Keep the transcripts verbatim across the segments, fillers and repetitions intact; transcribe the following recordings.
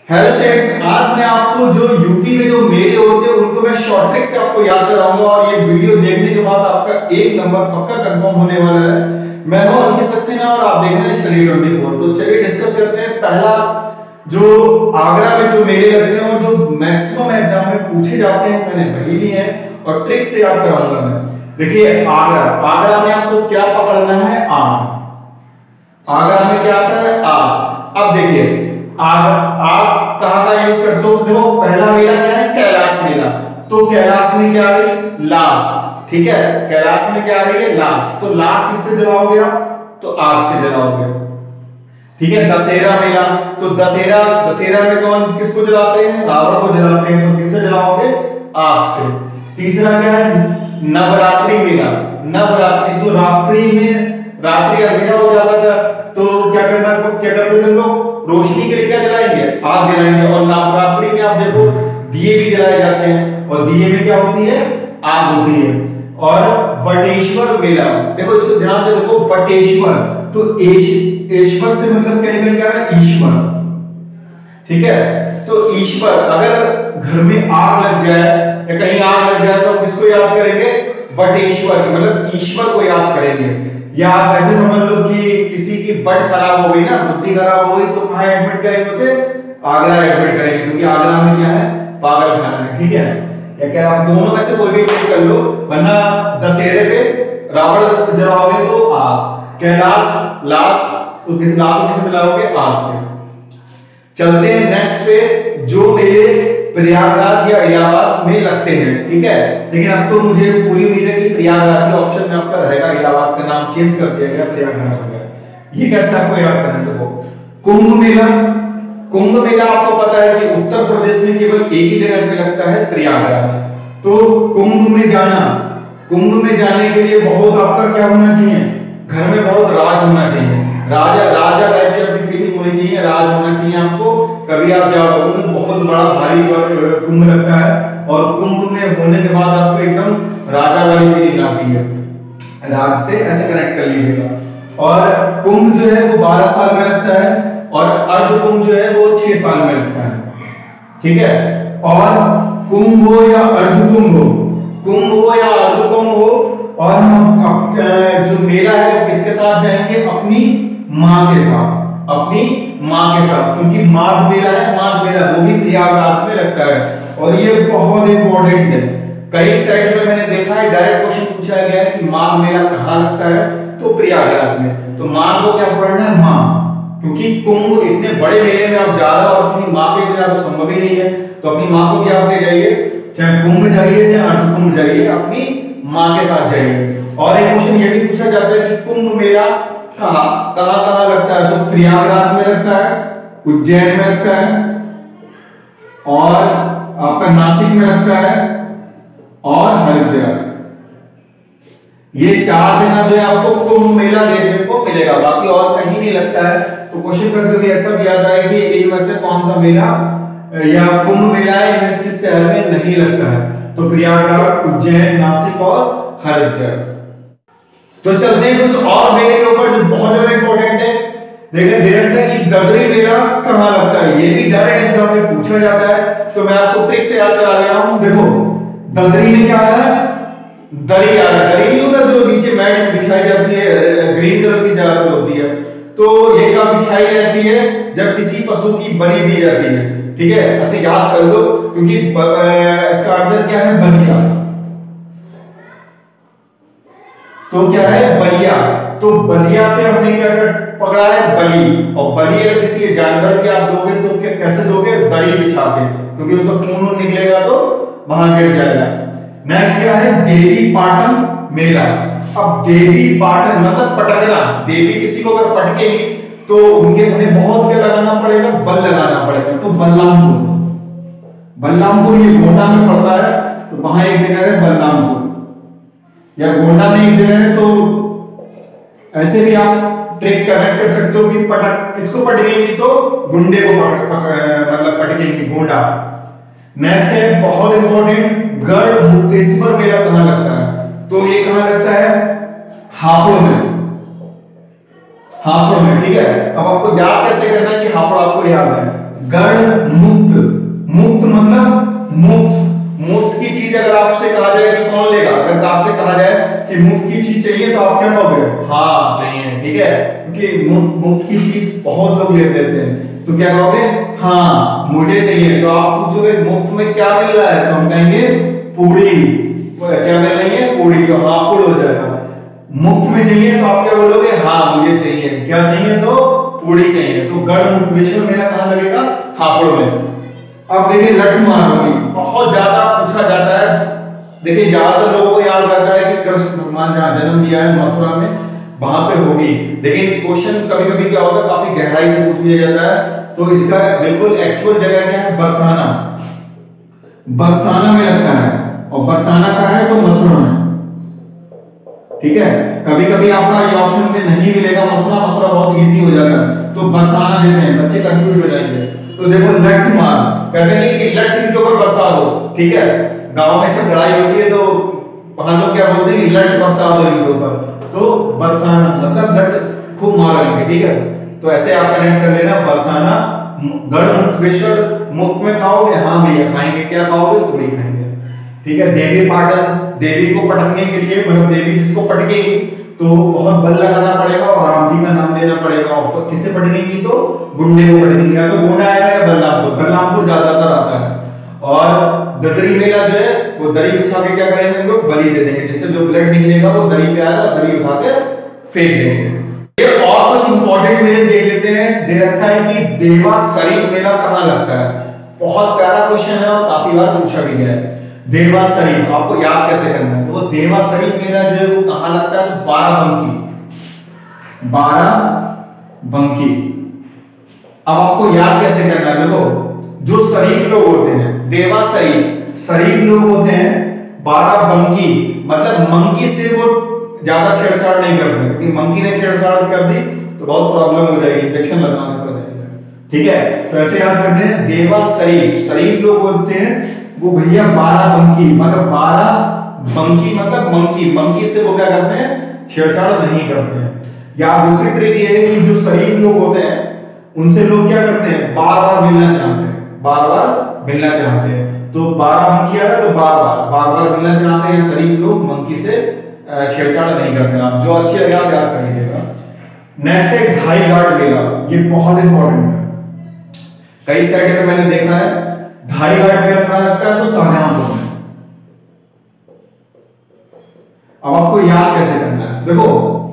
Hello students, आज मैं आपको जो यूपी में जो मेले होते हैं उनको मैं शॉर्ट ट्रिक से आपको याद कराऊंगा और ये वीडियो देखने के बाद आपका एक नंबर पक्का कंफर्म होने वाला है। मैं हूं अंकित सक्सेना और आप देख रहे हैं स्टडी ट्वेंटी फोर। तो चलिए डिस्कस करते हैं। पहला जो आगरा में जो मेले लगते हैं और जो मैक्सिमम एग्जाम में पूछे जाते हैं, मैंने वही लिए हैं और ट्रिक से याद कराऊंगा मैं। देखिए आगरा, आगरा में आपको क्या पकड़ना है? आ। आगरा में क्या आता है? आ। अब देखिए आप कहां का यूज करते हो? देखो पहला मेला क्या है? कैलाश मेला। तो कैलाश में क्या आ रही? लाश। ठीक है, कैलाश में क्या आ रही है? लाश। तो लाश किससे जलाओगे आप? तो आग से जलाओगे। ठीक है। दशहरा मेला, तो दशहरा दशहरा में कौन किसको जलाते हैं? रावण को जलाते हैं। तो किससे जलाओगे? आग से। तीसरा क्या है? नवरात्रि मेला। नवरात्रि, तो रात्रि में रात्रि अंधेरा हो जाता था तो क्या करना क्या करते थे लोग? रोशनी के लिए क्या जलाएंगे? आग जलाएंगे। और नवरात्रि में आप देखो दिए भी जलाए जाते हैं और दिए में क्या होती है? आग होती है। और बटेश्वर मेला, देखो इसको ध्यान से देखो, बटेश्वर, तो ईश्वर से मतलब क्या निकल गया? ईश्वर। ठीक है, तो ईश्वर, अगर घर में आग लग जाए या कहीं आग लग जाए तो किसको याद करेंगे? बटेश्वर, मतलब ईश्वर को याद करेंगे। या आप ऐसे समझ लो कि किसी की बट खराब हो गई ना, बुद्धि खराब हो गई, तो कहां एडमिट करेंगे उसे? आगरा एडमिट करेंगे, क्योंकि आगरा में क्या है? पागल खाना है। ठीक है, या क्या आप दोनों में से कोई भी ट्रिक कर लो, वरना दशहरे पे रावण जलाओगे तो आग, कैलाश लाश, तो किस लाश को किससे जलाओगे? आग से। चलते हैं नेक्स्ट पे, जो मेले प्रयागराज या इलाहाबाद में लगते हैं। ठीक है, लेकिन अब तो मुझे पूरी उम्मीद है कि प्रयागराज के ऑप्शन में आपका रहेगा, इलाहाबाद का नाम चेंज कर दिया गया, प्रयागराज हो गया। ये कैसे आपको याद करना है? देखो कुंभ मेला, कुंभ मेला आपको पता है कि उत्तर प्रदेश में केवल एक ही जगह पे लगता है, प्रयागराज। तो कुंभ में जाना, कुंभ में जाने के लिए बहुत आपका क्या होना चाहिए? घर में बहुत राज होना चाहिए, राजा राजा टाइप की अपनी फीलिंग होनी चाहिए, राज होना चाहिए आपको। कभी आप जाओ, बहुत बड़ा भारी कुंभ लगता है और कुंभ में होने के बाद आपको एकदम राजा वाली फीलिंग आती है, राज से ऐसे कनेक्ट कर लीजिएगा। और कुंभ जो है वो बारह साल में लगता है और अर्ध कुंभ जो है वो छह साल में लगता है। ठीक है, और कुंभ हो या अर्ध कुंभ हो, कुंभ हो या अर्ध कुंभ हो, और हम जो मेला है वो किसके साथ जाएंगे? अपनी मां के साथ, अपनी मां के साथ, क्योंकि माघ मेला है, माघ मेला वो भी प्रयागराज में लगता है और ये बहुत इंपॉर्टेंट है। कई साइड में मैंने देखा है डायरेक्ट क्वेश्चन पूछा गया है कि माघ मेला कहां लगता है? तो प्रयागराज में। तो मां को क्या पढ़ना है? मां, क्योंकि कुंभ इतने बड़े मेले में आप जा रहे हो और अपनी मां के बिना तो संभव ही नहीं है, तो अपनी मां को क्या ले जाइए, चाहे कुंभ जाइए चाहे अर्ध कुंभ जाइए, अपनी मां के साथ जाइए। और एक क्वेश्चन ये भी पूछा जाता है कि कुंभ मेला कहां कहां कहां लगता है? तो प्रयागराज में लगता है, उज्जैन में लगता है और आपका नासिक में लगता है और हरिद्वार। ये चार जगह जो है आपको कुंभ मेला देखने को मिलेगा, बाकी और कहीं नहीं लगता है। तो क्वेश्चन कभी कभी ऐसा भी आता है कि इनमें से कौन सा मेला या कुंभ मेला है इनमें किस शहर में नहीं लगता है? तो प्रयागराज, उज्जैन, नासिक और हरिद्वार। तो चलते हैं कुछ और मेले के ऊपर जो बहुत ज्यादा इंपॉर्टेंट है। देखिए देखते हैं कि ददरी मेला कहां लगता है, ये भी डायरेक्ट एग्जाम में पूछा जाता है, तो मैं आपको ट्रिक से याद करा दे रहा हूं। देखो ददरी में क्या है? दरी आ रहा है, दरी नहीं होता जो नीचे मैट बिछाई जाती है, ग्रीन कलर की ज्यादातर होती है, तो ये कब बिछाई जाती है? जब किसी पशु की बलि दी जाती है। ठीक है, ऐसे याद कर लो, क्योंकि इसका आंसर क्या है? बलिया। तो क्या है? बलिया। तो बलिया से हमने क्या कर पकड़ा है? बलि। और बलि अगर किसी जानवर की आप दोगे तो क्या कैसे दोगे? दरी बिछा के, क्योंकि उसका खून निकलेगा तो वहां गिर जाएगा। नेक्स्ट क्या है? देवी पाटन मेला। अब देवी पाटन मतलब पटकना, देवी किसी को अगर पटकेगी तो उनके उन्हें बहुत क्या लगाना पड़ेगा? बल लगाना पड़ेगा। तो बलरामपुर, बलरामपुर ये गोंडा में पड़ता है, तो वहां एक जगह है बलरामपुर, या गोंडा में एक जगह है। तो ऐसे भी आप ट्रिक कनेक्ट कर सकते हो कि पटक किसको पटकेंगी? तो गुंडे को मतलब पटकेंगी, गोंडा। नेक्स्ट है बहुत इंपॉर्टेंट, गढ़ मुक्तेश्वर मेला कहां लगता है? तो ये कहां लगता है? हापुड़ में, हापुड़ में। ठीक है, अब आपको याद कैसे करना है कि हापुड़ आपको याद है? गण मुक्त, मुक्त मतलब मुफ्त, मुफ्त की चीज अगर आपसे कहा जाए कि कौन लेगा, अगर आपसे कहा जाए कि मुफ्त की चीज चाहिए तो आप क्या कहोगे? हाँ चाहिए, ठीक है, क्योंकि मुफ्त की चीज बहुत लोग ले लेते हैं, तो क्या कहोगे? हाँ मुझे चाहिए। तो आप पूछोगे मुफ्त में क्या मिल रहा है, तो हम कहेंगे पूड़ी। क्या मिल रही है? पूड़ी। तो हाँ पुड़ हो जाएगा। मुफ्त में चाहिए तो आप क्या बोलोगे? हाँ मुझे चाहिए। क्या चाहिए? तो पूड़ी चाहिए। तो गण मुक्तेश्वर मेला कहाँ लगेगा? हापुड़ में। अब देखिए लठमार होली बहुत ज्यादा पूछा जाता है। देखिए ज्यादातर लोगों को याद रहता है कि कृष्ण भगवान जहाँ जन्म लिया है मथुरा में, वहां पे होगी। लेकिन क्वेश्चन कभी कभी क्या होता है, काफी गहराई से पूछ लिया जाता है। तो इसका बिल्कुल एक्चुअल जगह क्या है? बरसाना। बरसाना में लगता है, और बरसाना का है तो मथुरा में, ठीक है। कभी कभी आपका ये ऑप्शन में नहीं मिलेगा मथुरा, मथुरा बहुत इजी हो जाएगा, तो बरसाना देते हैं, बच्चे कंफ्यूज हो जाएंगे। तो देखो लठमार कहते हैं कि लठ इनके ऊपर बरसा दो, ठीक है। गांव में सब लड़ाई होती है तो वहां लोग क्या बोलते हैं कि लठ बरसा दो इनके ऊपर, तो बरसाना मतलब लठ खूब मारेंगे, ठीक है। तो ऐसे आप कनेक्ट कर लेना, बरसाना। गढ़ मुक्तेश्वर मुफ्त में खाओगे? हाँ भैया खाएंगे। क्या खाओगे? पूरी खाएंगे, ठीक है। देवी पाटन, देवी को पटकने के लिए, मतलब देवी जिसको पटकेगी तो बहुत बल लगाना पड़ेगा और राम जी का नाम लेना पड़ेगा। और किससे पटकेगी? तो गुंडे को पटकेगी, या तो गोंडा आएगा या बलरामपुर। बलरामपुर ज्यादातर आता है। और ददरी मेला जो है वो दरी बिछा के क्या करेंगे हम लोग? बलि दे देंगे, जिससे जो ब्लड निकलेगा वो दरी पे आएगा, दरी उठा के फेंक देंगे। ये और कुछ इंपॉर्टेंट मेले देख लेते हैं। दे रखा है कि देवा शरीफ मेला कहाँ लगता है। बहुत प्यारा क्वेश्चन है और काफी बार पूछा भी गया है। देवा शरीफ आपको याद कैसे करना है? तो देवा शरीफ मेला जो है वो कहाँ लगता है? तो बाराबंकी, बाराबंकी। अब आपको याद कैसे करना है? देखो जो शरीफ लोग होते हैं, देवा शरीफ, शरीफ लोग होते हैं। बाराबंकी मतलब मंकी से वो ज्यादा छेड़छाड़ नहीं करते, क्योंकि मंकी ने छेड़छाड़ कर दी तो बहुत प्रॉब्लम हो जाएगी, इंजेक्शन लगवाना पड़ जाएगा, ठीक है। तो ऐसे याद करते हैं, देवा शरीफ, शरीफ लोग बोलते हैं वो भैया बाराबंकी, मतलब बाराबंकी मतलब मंकी, मंकी से वो क्या करते हैं? छेड़छाड़ नहीं करते हैं। या दूसरी ट्रिक ये है कि जो शरीफ लोग होते हैं उनसे लोग क्या करते हैं? बार बार मिलना चाहते हैं, बार बार मिलना चाहते हैं। तो बाराबंकी आ रहा तो बार बार बार बार मिलना चाहते हैं शरीफ लोग, मंकी से छेड़छाड़ नहीं करते। आप जो अच्छी लगे आप याद कर लीजिएगा। नेक्स्ट है ढाई घाट मेला, ये बहुत इंपॉर्टेंट है। कई साइड पे मैंने देखा है ढाई घाट मेला कहाँ लगता है? तो शाहजहांपुर में। अब आपको याद कैसे करना है? देखो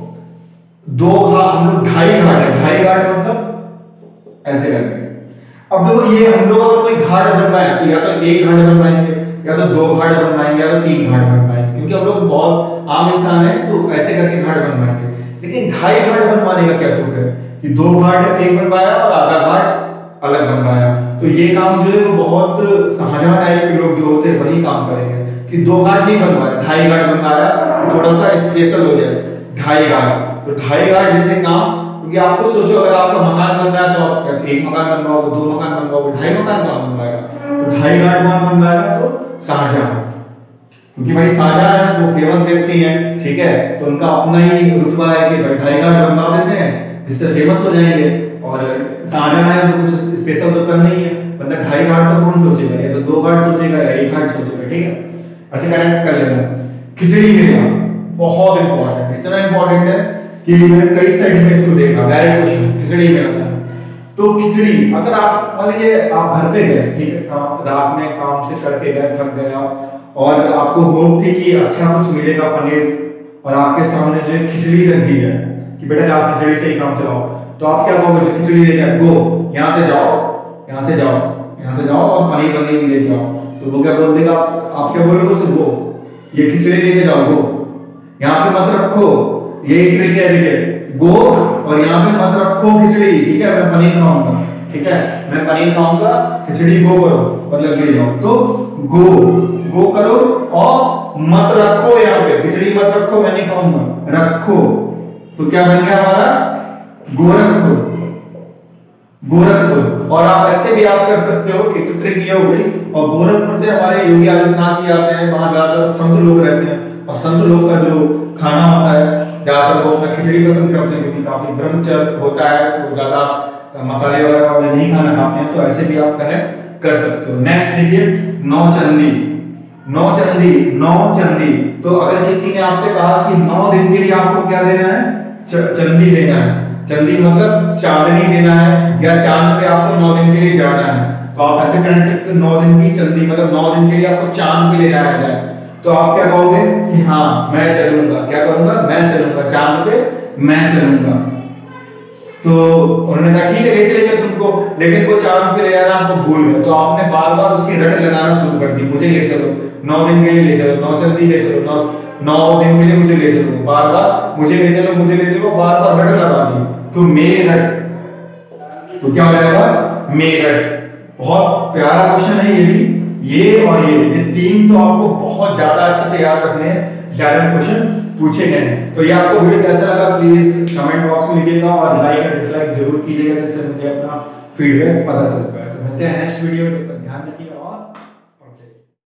दो घाट, हम लोग ढाई घाट है, ढाई घाट मतलब ऐसे करके। अब देखो ये हम लोग अगर कोई घाट बनवाए तो या तो एक घाट बनवाएंगे, या तो दो घाट बनवाएंगे, या तो तीन घाट बनवाएंगे, क्योंकि हम लोग बहुत आम इंसान है तो ऐसे करके घाट बनवाएंगे। लेकिन ढाई घाट बनवाने का क्या तुक है कि दो घाट एक बनवाया और आधा घाट अलग बनवाया। तो ये काम जो है वो बहुत शाहजहां टाइप के लोग जो होते हैं वही काम करेंगे कि दो घाट नहीं बनवाया, ढाई घाट बनवाया तो थोड़ा सा स्पेशल हो जाए, ढाई घाट। तो ढाई घाट जैसे काम, क्योंकि आपको सोचो अगर आपका मकान बन रहा है तो आप एक मकान बनवाओगे, दो मकान बनवाओगे, ढाई मकान कहाँ बनवाएगा? तो ढाई घाट कौन बनवाएगा? तो शाहजहां, क्योंकि भाई शाहजहां है वो फेमस व्यक्ति हैं, ठीक है। तो उनका अपना ही रुतबा है कि भाई ढाई घाट बनवा देते हैं जिससे फेमस हो जाएंगे। और शाहजहां है तो कुछ स्पेशल तो करना ही है, वरना ढाई घाट तो कौन सोचेगा? या तो दो घाट सोचेगा या एक घाट सोचेगा, ठीक है। ऐसे कनेक्ट कर लेना। खिचड़ी मेला बहुत इंपॉर्टेंट है, इतना इंपॉर्टेंट है कि मैंने कई साइड में इसको देखा, डायरेक्ट क्वेश्चन खिचड़ी मेला। तो खिचड़ी अगर आप मान लीजिए आप घर पे गए, ठीक है, काम रात में काम से करके गए, थक गए आप, और आपको होप थी कि अच्छा कुछ मिलेगा पनीर, और आपके सामने जो है खिचड़ी रख दी है कि बेटा आप खिचड़ी से ही काम चलाओ, तो आप क्या कहोगे? जो खिचड़ी लेके गो, यहाँ से जाओ, यहाँ से जाओ, यहाँ से जाओ और पनीर पनीर लेके आओ। तो वो क्या बोल देगा? आप, आप क्या बोलोगे उसे? गो, ये खिचड़ी लेके जाओ, गो, यहाँ पे मत रखो, ये ट्रिक है, ठीक है, गो, और यहाँ पे मत रखो खिचड़ी, ठीक है, मैं पनीर खाऊंगा, ठीक है, मैं पनीर खाऊंगा, खिचड़ी गो करो, मतलब ले जाओ। तो गो, गो करो और मत रखो, यहाँ पे खिचड़ी मत रखो, मैं नहीं खाऊंगा, रखो। तो क्या बन गया हमारा? गोरखपुर, गोरखपुर। और आप ऐसे भी आप कर सकते हो, एक तो ट्रिक ये हो गई। और गोरखपुर से हमारे योगी आदित्यनाथ जी आते हैं, वहां ज्यादातर संत लोग रहते हैं, और संत लोग का जो खाना होता है ज्यादातर वो अपना खिचड़ी पसंद करते हैं, क्योंकि काफी ब्रह्मचर्य होता है, तो ज्यादा मसाले वगैरह वाले नहीं खाना खाते हैं तो ऐसे भी आप कनेक्ट कर सकते हो। नेक्स्ट देखिए नौचंदी। नौचंदी नौचंदी तो अगर किसी ने आपसे कहा कि नौ दिन के लिए आपको क्या देना है, चंदी देना है, चंदी मतलब चांदनी देना है या चांद पे आपको नौ दिन के लिए जाना है, तो आप ऐसे कह सकते हो नौ दिन की चंदी मतलब नौ दिन के लिए आपको चांद पे ले जाया जाए, तो आप क्या कहोगे कि हाँ मैं चलूंगा, क्या करूंगा, मैं चलूंगा चांद पे, मैं चलूंगा। तो उन्होंने कहा ठीक है ले चलेंगे तुमको, लेकिन वो चांद पे ले जाना आपको भूल गए, तो आपने बार बार उसकी रट लगाना शुरू कर दी, मुझे ले चलो नौ दिन के लिए, ले चलो नौ चंदी ले चलो, नौ नौ दिन के लिए मुझे ले चलो, बार बार मुझे ले चलो मुझे ले चलो, बार बार रट लगा दी, तो मेरठ, तो क्या हो जाएगा मेरठ। बहुत प्यारा क्वेश्चन है ये भी, ये और ये ये तीन तो आपको बहुत ज्यादा अच्छे से याद रखने हैं, डायरेक्ट क्वेश्चन पूछे गए हैं। तो ये आपको वीडियो कैसा लगा प्लीज कमेंट बॉक्स में लिखिएगा और लाइक और डिसलाइक जरूर कीजिएगा, जिससे मुझे अपना फीडबैक पता चल पाए। तो मिलते हैं नेक्स्ट वीडियो में, ध्यान रखिए और